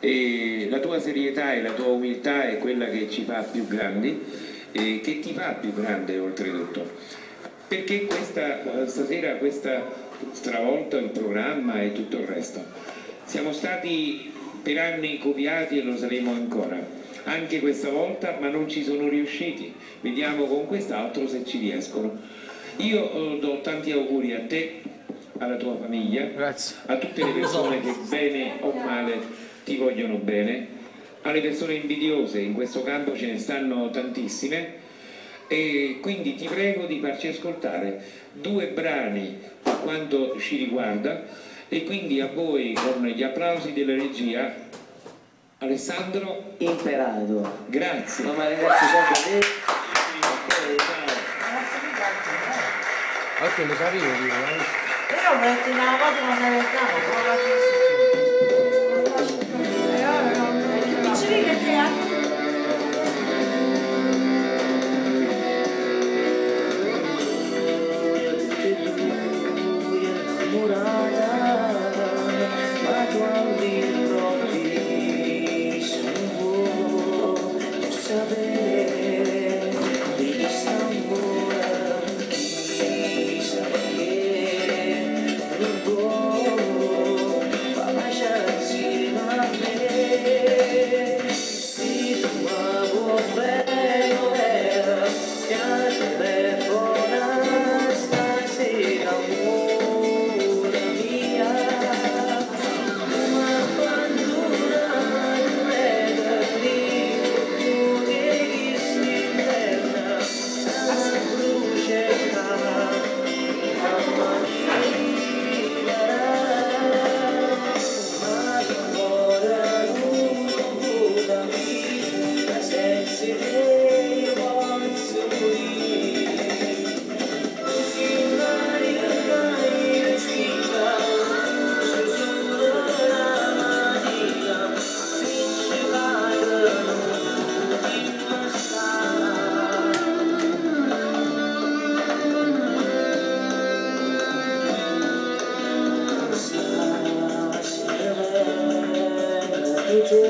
e la tua serietà e la tua umiltà è quella che ci fa più grandi e che ti fa più grande oltretutto, perché stasera questa stravolta il programma e tutto il resto. Siamo stati per anni copiati e lo saremo ancora, anche questa volta, ma non ci sono riusciti. Vediamo con quest'altro se ci riescono. Io do tanti auguri a te, alla tua famiglia, grazie, a tutte le persone che bene o male ti vogliono bene, alle persone invidiose, in questo campo ce ne stanno tantissime, e quindi ti prego di farci ascoltare 2 brani a quanto ci riguarda, e quindi a voi con gli applausi della regia Alessandro Imperato. Grazie. No, ma ragazzi, sempre Anche lo sapevo io ho detto una volta non me lo dici che te tutte